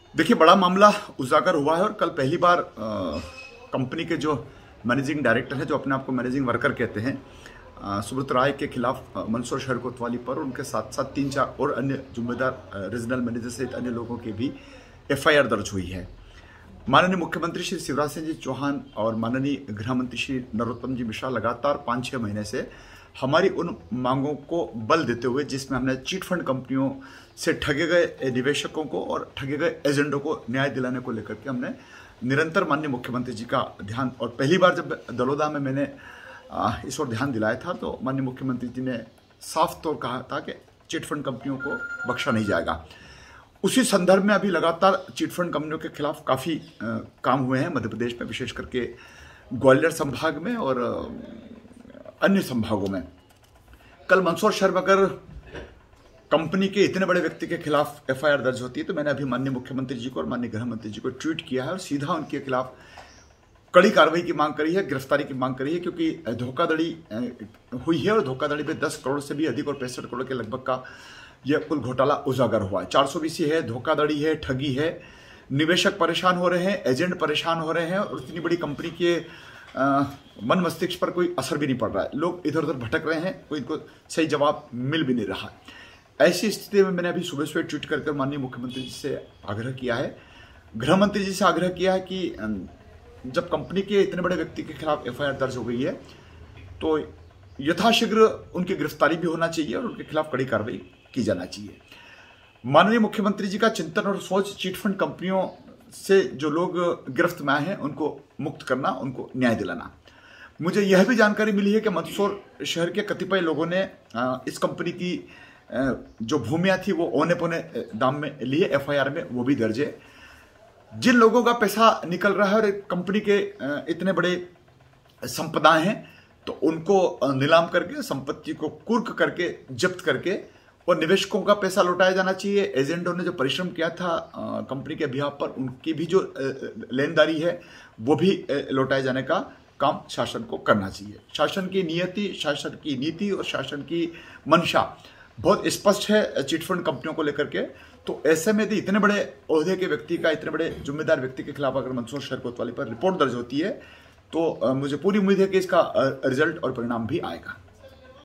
देखिए, बड़ा मामला उजागर हुआ है और कल पहली बार कंपनी के जो मैनेजिंग डायरेक्टर है, जो अपने आप को मैनेजिंग वर्कर कहते हैं, सुब्रत राय के खिलाफ मंदसौर शहर कोतवाली पर उनके साथ साथ 3-4 और अन्य जिम्मेदार रीजनल मैनेजर सहित अन्य लोगों की भी एफआईआर दर्ज हुई है। माननीय मुख्यमंत्री श्री शिवराज सिंह जी चौहान और माननीय गृह मंत्री श्री नरोत्तम जी मिश्रा लगातार 5-6 महीने से हमारी उन मांगों को बल देते हुए, जिसमें हमने चिट फंड कंपनियों से ठगे गए निवेशकों को और ठगे गए एजेंटों को न्याय दिलाने को लेकर के हमने निरंतर माननीय मुख्यमंत्री जी का ध्यान, और पहली बार जब दलोदा में मैंने इस ओर ध्यान दिलाया था तो माननीय मुख्यमंत्री जी ने साफ तौर कहा था कि चिट फंड कंपनियों को बख्शा नहीं जाएगा। उसी संदर्भ में अभी लगातार चिट फंड कंपनियों के खिलाफ काफ़ी काम हुए हैं मध्य प्रदेश में, विशेष करके ग्वालियर संभाग में और अन्य संभागों में। कल मंदसौर शहर में अगर कंपनी के इतने बड़े व्यक्ति के खिलाफ एफआईआर दर्ज होती है तो मैंने अभी माननीय मुख्यमंत्री जी को और माननीय गृह मंत्री जी को ट्वीट किया है और सीधा उनके खिलाफ कड़ी कार्रवाई की मांग करी है, गिरफ्तारी की मांग करी है, क्योंकि धोखाधड़ी हुई है और धोखाधड़ी में 10 करोड़ से भी अधिक और 65 करोड़ के लगभग का यह कुल घोटाला उजागर हुआ है। 420 है, धोखाधड़ी है, ठगी है, निवेशक परेशान हो रहे हैं, एजेंट परेशान हो रहे हैं और इतनी बड़ी कंपनी के मन मस्तिष्क पर कोई असर भी नहीं पड़ रहा है। लोग इधर उधर भटक रहे हैं, कोई इनको सही जवाब मिल भी नहीं रहा। ऐसी स्थिति में मैंने अभी सुबह सुबह ट्वीट करके माननीय मुख्यमंत्री जी से आग्रह किया है, गृह मंत्री जी से आग्रह किया है कि जब कंपनी के इतने बड़े व्यक्ति के खिलाफ एफआईआर दर्ज हो गई है तो यथाशीघ्र उनकी गिरफ्तारी भी होना चाहिए और उनके खिलाफ कड़ी कार्रवाई की जाना चाहिए। माननीय मुख्यमंत्री जी का चिंतन और सोच चिट फंड कंपनियों से जो लोग गिरफ्त में आए हैं उनको मुक्त करना, उनको न्याय दिलाना। मुझे यह भी जानकारी मिली है कि मंदसौर शहर के कतिपय लोगों ने इस कंपनी की जो भूमियां थी वो औने पौने दाम में लिए, एफआईआर में वो भी दर्ज है। जिन लोगों का पैसा निकल रहा है और कंपनी के इतने बड़े संपदाएं हैं तो उनको नीलाम करके, संपत्ति को कुर्क करके, जब्त करके और निवेशकों का पैसा लौटाया जाना चाहिए। एजेंटों ने जो परिश्रम किया था कंपनी के बिहाफ पर, उनकी भी जो लेनदारी है वो भी लौटाए जाने का काम शासन को करना चाहिए। शासन की नियति, शासन की नीति और शासन की मंशा बहुत स्पष्ट है चिट फंड कंपनियों को लेकर के। तो ऐसे में यदि इतने बड़े ओहदे के व्यक्ति का, इतने बड़े जिम्मेदार व्यक्ति के खिलाफ अगर मंदसौर शहर कोतवाली पर रिपोर्ट दर्ज होती है तो मुझे पूरी उम्मीद है कि इसका रिजल्ट और परिणाम भी आएगा।